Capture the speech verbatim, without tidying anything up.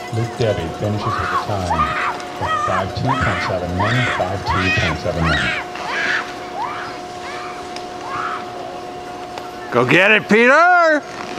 Luke Debbie finishes with a time of five two point seven one, five two point seven one. Go get it, Peter!